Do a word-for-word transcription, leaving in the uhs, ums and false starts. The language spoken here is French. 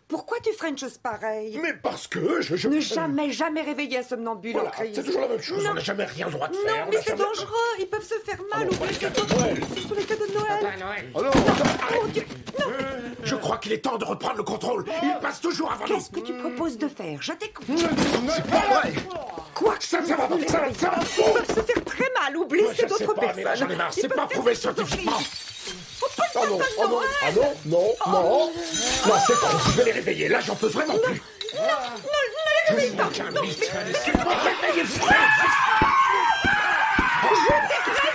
Pourquoi tu frenches pareil? Mais parce que je... je... Ne jamais, jamais réveiller un somnambule Voilà, en crise. c'est toujours la même chose, Non. on n'a jamais rien le droit de Non, faire. on mais n'a c'est jamais- dangereux. Ils peuvent se faire mal. Alors, Oublie, voilà les c'est cadeaux de dangereux. Noël. Ce sont les cadeaux de Noël. Papa Noël. Oh non, attends, arrête. Oh, Dieu. Non. Je crois qu'il est temps de reprendre le contrôle. Il passe toujours avant nous. Qu'est-ce que tu proposes de faire? Je t'écoute. C'est pas vrai. Quoi? Ça, ça va pas, ça va, ça va. Ils peuvent se faire très mal. Oublie, Moi, je c'est sais d'autres pas, mais là, personnes. j'en ai marre. Ils C'est peuvent pas faire prouvé des scientifiquement. surprises. Oh, pas de Oh non, Papa oh non, Noël. ah non, non, non. Là, c'est trop. Je vais les réveiller. Là, j'en peux vraiment plus. Non, ne les réveille pas. Aucun Non, mythe. mais- Laissez-moi réveiller Fred. Je t'écrase.